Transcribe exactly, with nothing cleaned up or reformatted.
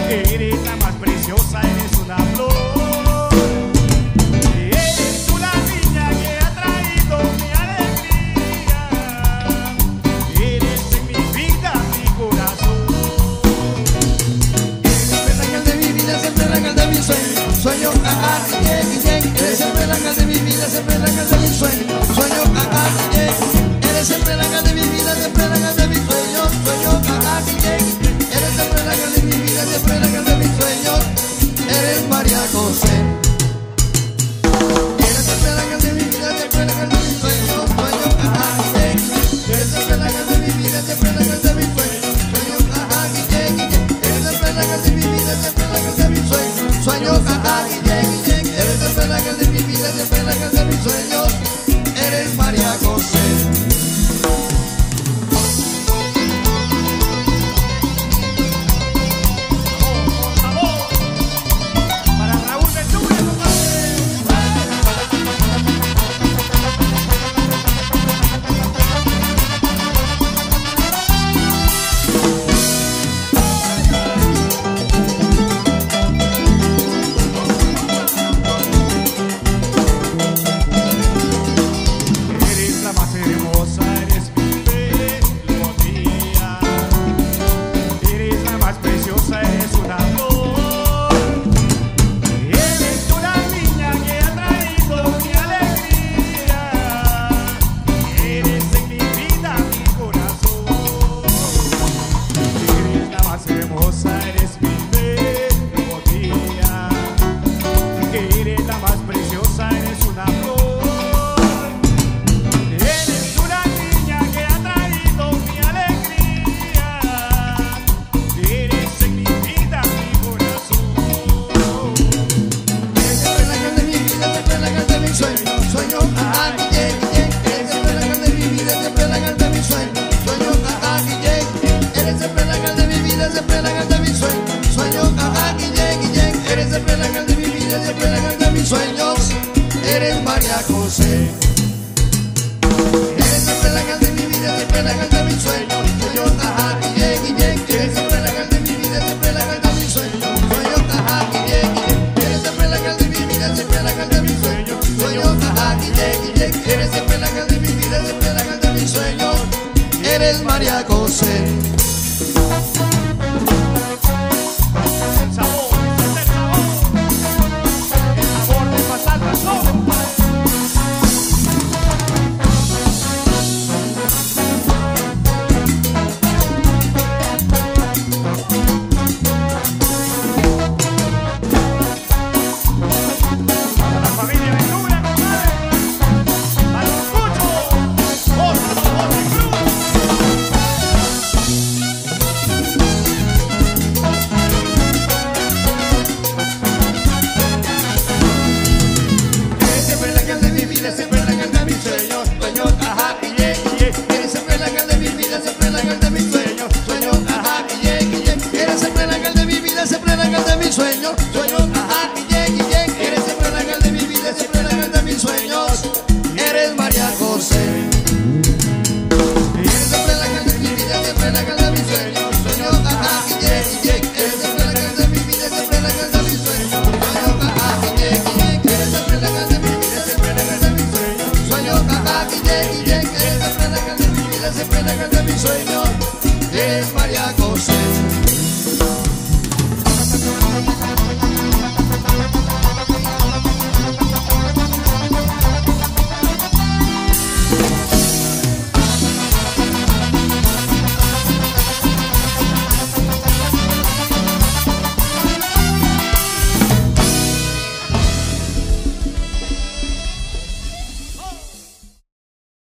Eres la más preciosa, eres una flor. Eres tú la niña que ha traído mi alegría. Eres en mi vida, mi corazón. Eres siempre el ángel de mi vida, siempre el ángel de mi sueño. Sueño, ah, ah, yeah, yeah. Eres siempre el ángel de mi vida, siempre el ángel de mi sueño. Sueño, ah, ah, yeah. Eres siempre el ángel de mi vida, siempre el ángel de mi sueño. Sueño, ah, ah, yeah. Eres siempre el ángel de mi vida, siempre el ángel de mi sueño. Eres María José. Eres siempre el ángel de mi vida, siempre el ángel de mi sueño. Sueño, ah, ah, yeah. Eres siempre el ángel de mi vida, siempre el ángel de mi sueño. Sueño, ah, ah, yeah. Eres siempre el ángel de mi vida.